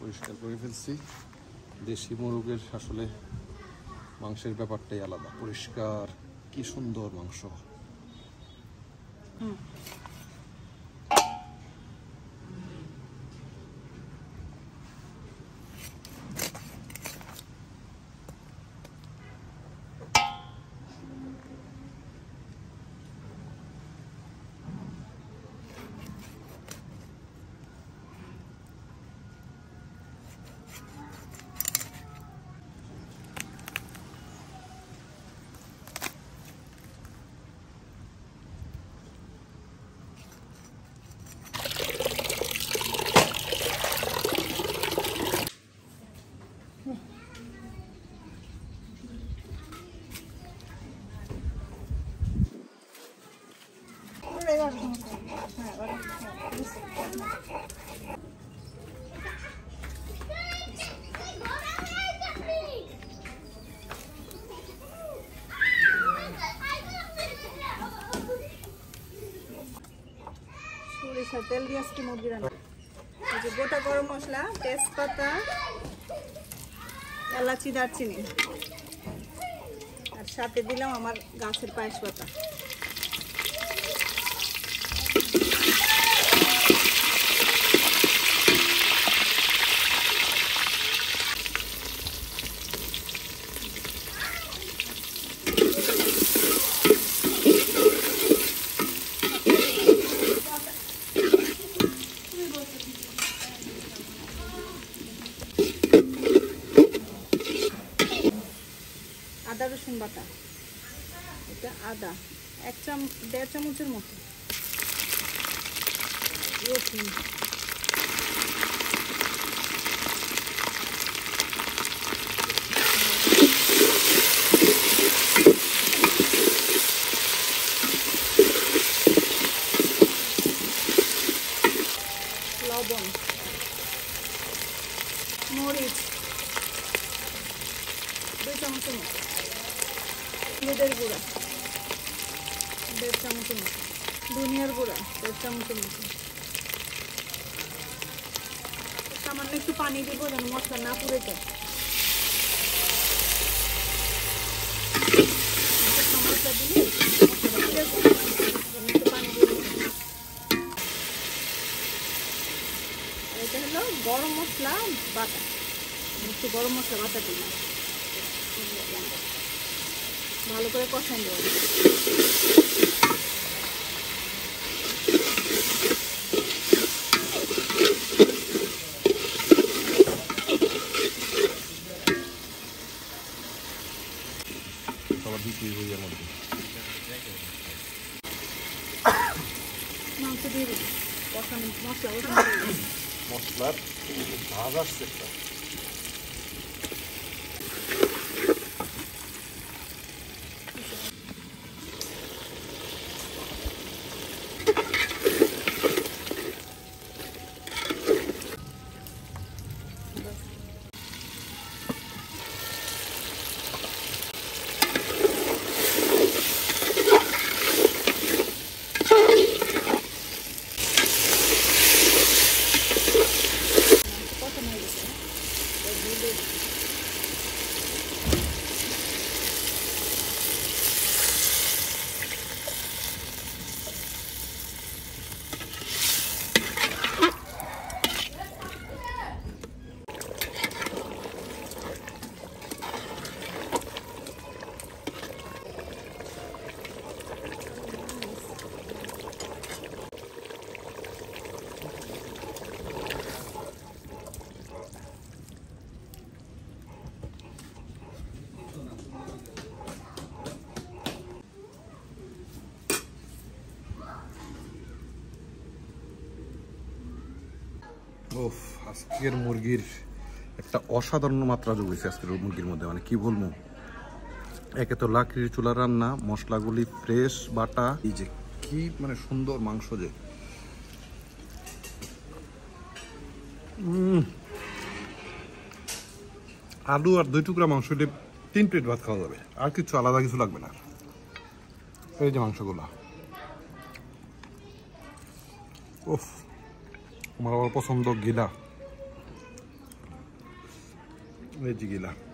পরিষ্কার করে ফেলছি। দেশি মুরগের আসলে মাংসের ব্যাপারটাই আলাদা, পরিষ্কার, কি সুন্দর মাংস। সরিষার তেল দিয়ে আজকে মুরগি রান্না। এই যে গোটা গরম মশলা, তেজপাতা, এলাচি, দারচিনি, আর সাথে দিলাম আমার গাছের পায়েস পাতা। আদা রসুন বাটা, এটা আদা 1.5 চামচের মতো, রসুন, লবণ, মরিচ 2 চামচের মতো, হলুদের গুঁড়া 1.5 চামচের মতো, ধনিয়ার গুঁড়া 1.5 চামচের মতো। সামান্য একটু পানি দিব যেন মশলা না পুড়ে যায়। মশলা দিলে একটু পানি দিয়ে এটা হলো গরম মশলা বাটা, একটু গরম মশলা বাটা দিই, ভালো করে কষাই দেবো। মাংস দিয়ে দিই, কষানো মশলার ভাজ আসছে। ওফ, আজকের মুরগির একটা অসাধারণ মাত্রা যোগ হয়েছে আজকের মুরগির মধ্যে, মানে কি বলবো। একে তো লাকড়ির চুলা রান্না, মশলাগুলি ফ্রেশ বাটা, এই যে কি মানে সুন্দর মাংস যে। আলু আর 2 টুকরা মাংস দিয়ে 3 প্লেট ভাত খাওয়া যাবে, আর কিছু আলাদা কিছু লাগবে না। এই যে মাংসগুলা, ওফ, আমার আবার পছন্দ গিলা। ভেজিগিলা